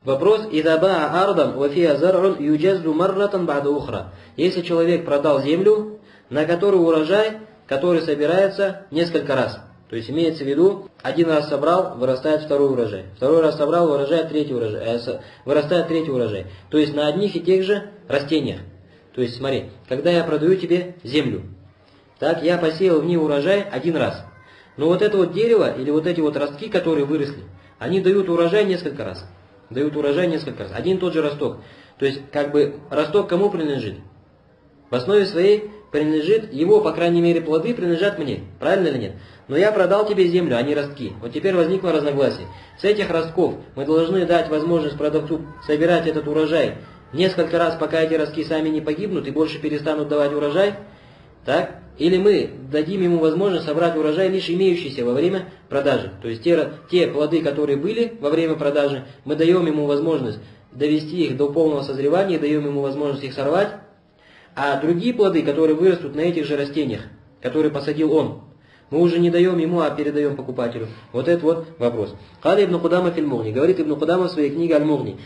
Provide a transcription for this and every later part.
Вопрос. Идаба ардам вафия зар'ун юджазду марратан ба'да ухра. Если человек продал землю, на которую урожай, который собирается несколько раз. То есть имеется в виду, один раз собрал, вырастает второй урожай. Второй раз собрал, вырастает третий урожай. То есть на одних и тех же растениях. То есть смотри, когда я продаю тебе землю, так, я посеял в ней урожай один раз. Но вот это вот дерево или вот эти вот ростки, которые выросли, они дают урожай несколько раз. Один и тот же росток. То есть, как бы, росток кому принадлежит? В основе своей принадлежит его, по крайней мере, плоды принадлежат мне. Правильно или нет? Но я продал тебе землю, а не ростки. Вот теперь возникло разногласие. С этих ростков мы должны дать возможность продавцу собирать этот урожай несколько раз, пока эти ростки сами не погибнут и больше перестанут давать урожай. Так? Или мы дадим ему возможность собрать урожай, лишь имеющийся во время продажи. То есть те плоды, которые были во время продажи, мы даем ему возможность довести их до полного созревания, даем ему возможность их сорвать. А другие плоды, которые вырастут на этих же растениях, которые посадил он, мы уже не даем ему, а передаем покупателю. Вот это вот вопрос. Кали Ибн Кудама филь Мугни. Говорит Ибн Кудама в своей книге Аль-Мугни.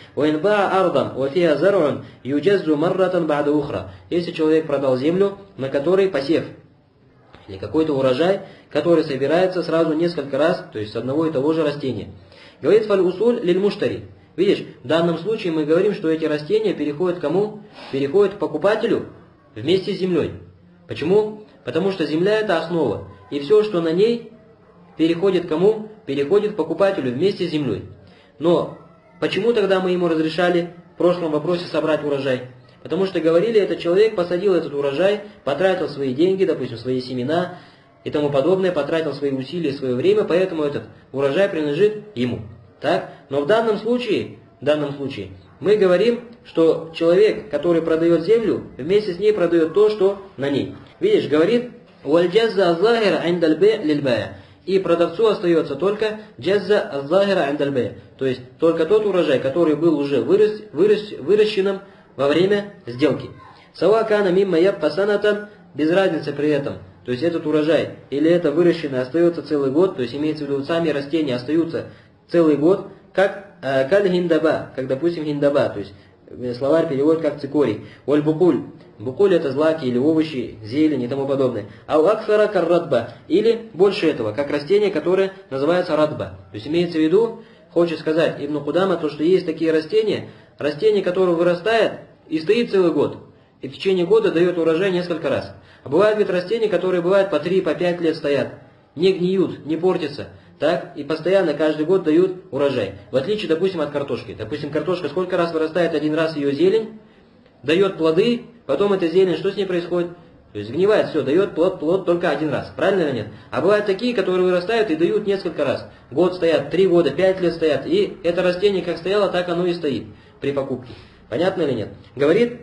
Если человек продал землю, на которой посев, или какой-то урожай, который собирается сразу несколько раз, то есть с одного и того же растения. Говорит фаль-усуль лиль-муштари. Видишь, в данном случае мы говорим, что эти растения переходят к кому? Переходят к покупателю вместе с землей. Почему? Потому что земля – это основа. И все, что на ней, переходит к кому? Переходит к покупателю вместе с землей. Но почему тогда мы ему разрешали в прошлом вопросе собрать урожай? Потому что говорили, этот человек посадил этот урожай, потратил свои деньги, допустим, свои семена и тому подобное, потратил свои усилия, свое время, поэтому этот урожай принадлежит ему. Так? Но в данном случае мы говорим, что человек, который продает землю, вместе с ней продает то, что на ней. Видишь, говорит, «Валь-джазза аз-захира индаль бэй лиль-бэй». И продавцу остается только «джазза аз-захира индаль бэй». То есть только тот урожай, который был уже выращенным во время сделки. «Сава кана мимма ябка санатан», без разницы при этом. То есть этот урожай или это выращенное остается целый год, то есть имеется в виду сами растения остаются целый год, как каль-гиндаба, как, допустим, гиндаба, то есть словарь переводит как цикорий. Оль-букуль. Букуль это злаки или овощи, зелень и тому подобное. А у акфара каррадба, или больше этого, как растение, которое называется радба. То есть имеется в виду, хочет сказать Ибн Кудама, то, что есть такие растения, которое вырастает и стоит целый год. И в течение года дает урожай несколько раз. А бывают ведь растения, которые бывают по 3, по 5 лет стоят. Не гниют, не портятся. Так, и постоянно каждый год дают урожай. В отличие, допустим, от картошки. Допустим, картошка сколько раз вырастает один раз ее зелень, дает плоды, потом эта зелень, что с ней происходит? То есть сгнивает, все, дает плод только один раз. Правильно или нет? А бывают такие, которые вырастают и дают несколько раз. Год стоят, 3 года, 5 лет стоят. И это растение как стояло, так оно и стоит при покупке. Понятно или нет? Говорит,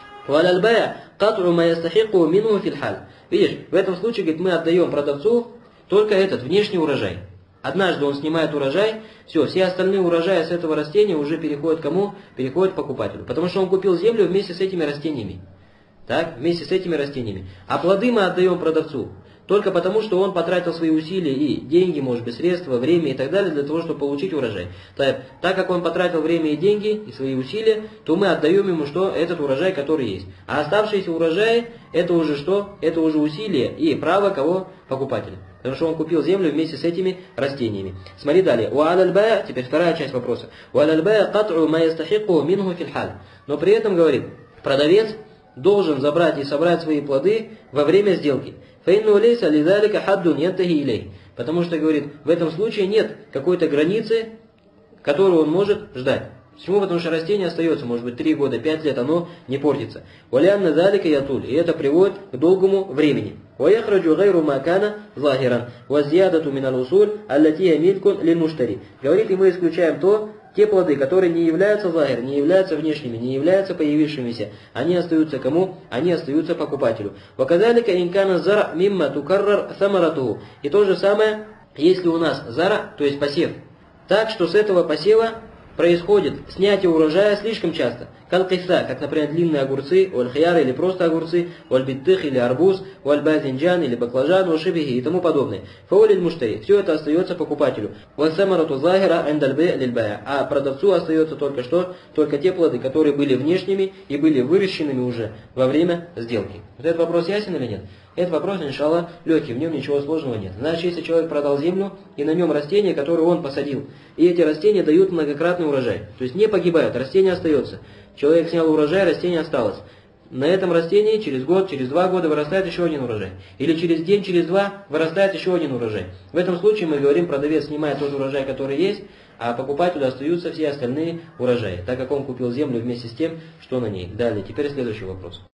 видишь, в этом случае, говорит, мы отдаем продавцу только этот внешний урожай. Однажды он снимает урожай, все остальные урожаи с этого растения уже переходят к кому? Переходят к покупателю. Потому что он купил землю вместе с этими растениями. Так, вместе с этими растениями. А плоды мы отдаем продавцу. Только потому, что он потратил свои усилия и деньги, может быть, средства, время и так далее, для того, чтобы получить урожай. Так как он потратил время и деньги, и свои усилия, то мы отдаем ему что? Этот урожай, который есть. А оставшиеся урожаи, это уже что? Это уже усилия и право кого? Покупателя. Потому что он купил землю вместе с этими растениями. Смотри далее. Теперь вторая часть вопроса. Но при этом, говорит, продавец должен забрать и собрать свои плоды во время сделки. Потому что, говорит, в этом случае нет какой-то границы, которую он может ждать. Почему? Потому что растение остается, может быть, 3 года, 5 лет, оно не портится. И это приводит к долгому времени. Говорит, и мы исключаем те плоды, которые не являются захир, не являются внешними, не являются появившимися. Они остаются кому? Они остаются покупателю. И то же самое, если у нас зара, то есть посев, так что с этого посева происходит снятие урожая слишком часто, калкиса, как, например, длинные огурцы, оль-хияр или просто огурцы, оль-биттых или арбуз, оль-базинджан или баклажан, оль-шибихи и тому подобное. Фаулиль муштари. Все это остается покупателю. Вассамарату захира эндальбе лильбая. А продавцу остается только что? Только те плоды, которые были внешними и были выращенными уже во время сделки. Вот этот вопрос ясен или нет? Этот вопрос, иншаллах, легкий, в нем ничего сложного нет. Значит, если человек продал землю, и на нем растения, которые он посадил, и эти растения дают многократный урожай, то есть не погибают, растение остается. Человек снял урожай, растение осталось. На этом растении через год, через 2 года вырастает еще один урожай. Или через день, через 2 вырастает еще один урожай. В этом случае мы говорим, продавец снимает тот урожай, который есть, а покупателю остаются все остальные урожаи, так как он купил землю вместе с тем, что на ней. Далее, теперь следующий вопрос.